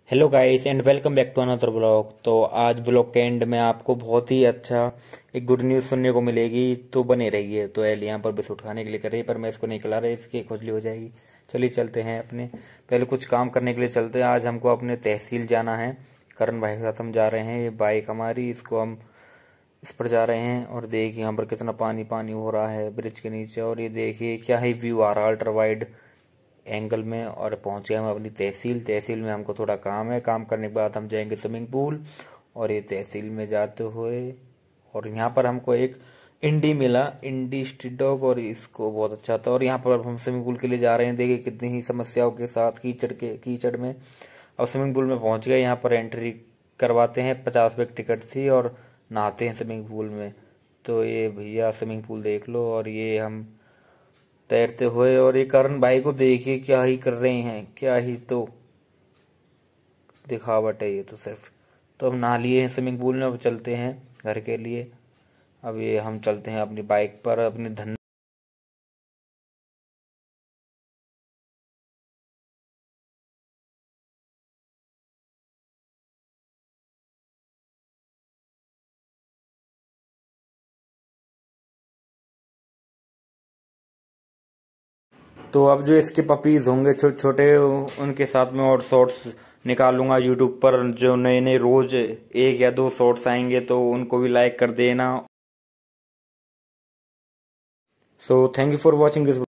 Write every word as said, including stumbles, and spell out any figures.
Hello guys and welcome back to another blog. तो आज blog के एंड में आपको बहुत ही अच्छा एक गुड न्यूज़ सुनने को मिलेगी, तो बने रहिए। तो एल यहाँ पर बिस्कुट खाने के लिए करे, पर मैं इसको नहीं खिला रहा, इसकी खुजली हो जाएगी। चलिए चलते हैं अपने, पहले कुछ काम करने के लिए चलते हैं। आज हमको अपने तहसील जाना है, करण भाई के साथ हम जा रहे हैं। ये बाइक हमारी, इसको हम इस पर जा रहे हैं। और देखिए यहाँ पर कितना पानी पानी हो रहा है ब्रिज के नीचे। और ये देखिए क्या ही व्यू आ रहा है अल्ट्रा वाइड एंगल में। और पहुंच गए हम अपनी तहसील। तहसील में हमको थोड़ा काम है, काम करने के बाद हम जाएंगे स्विमिंग पूल। और ये तहसील में जाते हुए, और यहाँ पर हमको एक इंडी मिला, इंडी स्ट्रीट डॉग, और इसको बहुत अच्छा था। और यहाँ पर हम स्विमिंग पूल के लिए जा रहे हैं। देखिए कितनी ही समस्याओं के साथ कीचड़ के कीचड़ में अब स्विमिंग पूल में पहुंच गए। यहाँ पर एंट्री करवाते हैं, पचास रुपये की टिकट थी, और नहाते हैं स्विमिंग पूल में। तो ये भैया स्विमिंग पूल देख लो, और ये हम तैरते हुए। और ये करण भाई को देखिए क्या ही कर रहे हैं, क्या ही तो दिखावट है ये तो सिर्फ। तो हम नहा लिए हैं स्विमिंग पूल में, अब चलते हैं घर के लिए। अब ये हम चलते हैं अपनी बाइक पर अपने धन। तो अब जो इसके पपीज होंगे छोटे छोटे, उनके साथ में और शॉर्ट्स निकालूंगा यूट्यूब पर। जो नए नए रोज एक या दो शॉर्ट्स आएंगे तो उनको भी लाइक कर देना। So thank you for watching this.